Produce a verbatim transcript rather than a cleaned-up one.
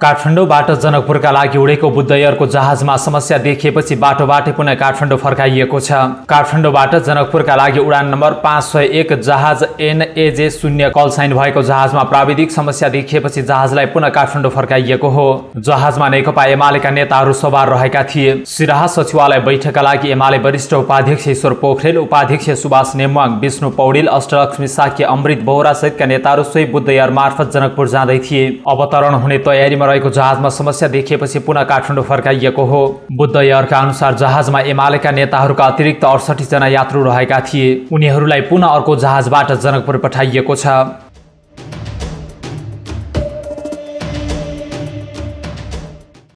काठमाडौँबाट जनकपुरका लागि उडेको बुद्ध एयरको जहाजमा समस्या देखिएपछि बाटोबाटै पुनः काठमाडौँ फर्काइएको छ। काठमाडौँबाट जनकपुरका लागि उडान नम्बर पाँच सय एक जहाज एनएजे शून्य कल साइन भएको जहाजमा प्राविधिक समस्या देखिएपछि जहाजलाई पुनः काठमाडौँ फर्काइएको हो। जहाजमा नेकपा एमालेका नेताहरू सवार रहेका थिए। सिराहा सचिवालय बैठकका लागि एमाले वरिष्ठ उपाध्यक्ष ईश्वर पोखरेल, उपाध्यक्ष सुभाष नेमवाङ, विष्णु पौडेल, अष्टलक्ष्मी साक्य, अमृत बोहरा सहितका नेताहरू सोही बुद्ध एयर मार्फत जनकपुर जाँदै थिए। अवतरण हुने तयारीमा रहेको जहाजमा समस्या देखिएपछि पुनः काठमाडौँ फर्काइएको हो। बुद्ध एयरका अनुसार जहाजमा एमालेका नेताहरूका अतिरिक्त अडसठी जना यात्रु रहेका थिए। उनीहरूलाई पुनः अर्को जहाजबाट जनकपुर पठाइएको छ।